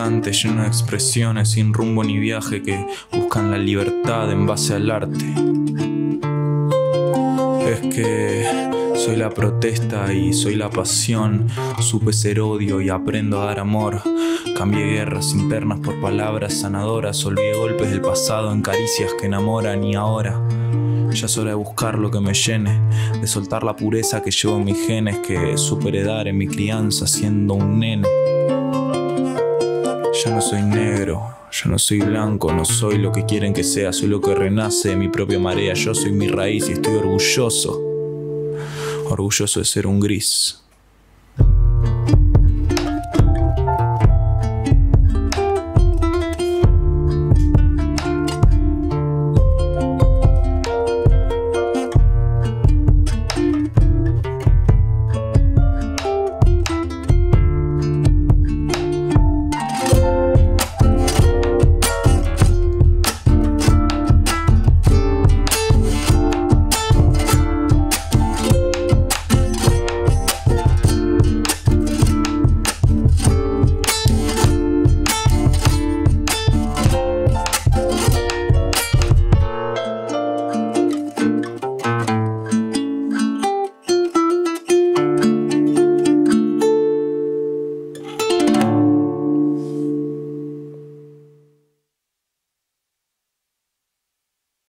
errante, lleno de expresiones sin rumbo ni viaje que buscan la libertad en base al arte. Es que soy la protesta y soy la pasión. Supe ser odio y aprendo a dar amor. Cambié guerras internas por palabras sanadoras. Olvidé golpes del pasado en caricias que enamoran. Y ahora ya es hora de buscar lo que me llene, de soltar la pureza que llevo en mis genes, que supe heredar en mi crianza siendo un nene. Ya no soy negro, ya no soy blanco, no soy lo que quieren que sea, soy lo que renace de mi propia marea. Yo soy mi raíz y estoy orgulloso de ser un gris.